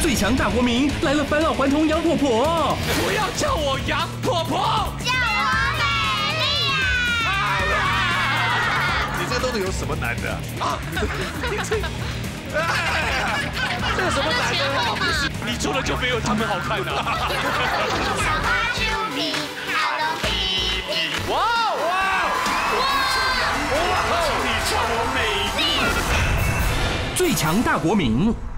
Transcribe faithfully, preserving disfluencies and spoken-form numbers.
最强大国民来了，返老还童杨婆婆。 不要叫我杨婆婆， 叫我美丽呀！ 你这个动作有什么难的啊？ 这有什么难的？你做的就没有他们好看啊！ 小花猪皮，Hello Kitty。 哇哇哇！你叫我美丽。 最强大国民。